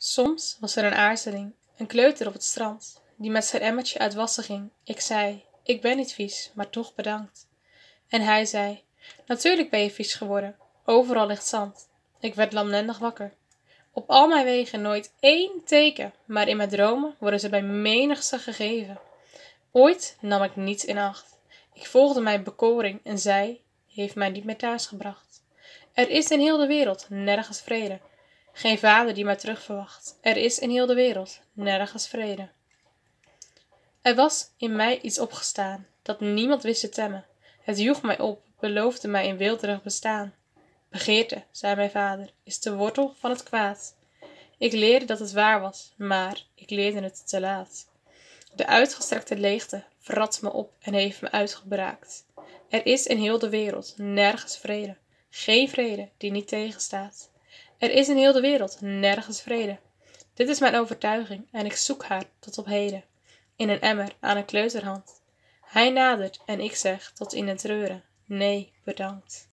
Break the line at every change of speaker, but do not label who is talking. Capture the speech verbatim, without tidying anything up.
Soms was er een aarzeling, een kleuter op het strand, die met zijn emmertje uit wassen ging. Ik zei, ik ben niet vies, maar toch bedankt. En hij zei, natuurlijk ben je vies geworden, overal ligt zand. Ik werd lamlendig wakker. Op al mijn wegen nooit één teken, maar in mijn dromen worden ze bij menigste gegeven. Ooit nam ik niets in acht. Ik volgde mijn bekoring en zij heeft mij niet meer thuis gebracht. Er is in heel de wereld nergens vrede. Geen vader die mij terug verwacht. Er is in heel de wereld nergens vrede. Er was in mij iets opgestaan, dat niemand wist te temmen. Het joeg mij op, beloofde mij een weelderig bestaan. Begeerte, zei mijn vader, is de wortel van het kwaad. Ik leerde dat het waar was, maar ik leerde het te laat. De uitgestrekte leegte vrat me op en heeft me uitgebraakt. Er is in heel de wereld nergens vrede. Geen vrede die niet tegenstaat. Er is in heel de wereld nergens vrede. Dit is mijn overtuiging en ik zoek haar tot op heden. In een emmer aan een kleuterhand. Hij nadert en ik zeg tot in het treuren. Nee, bedankt.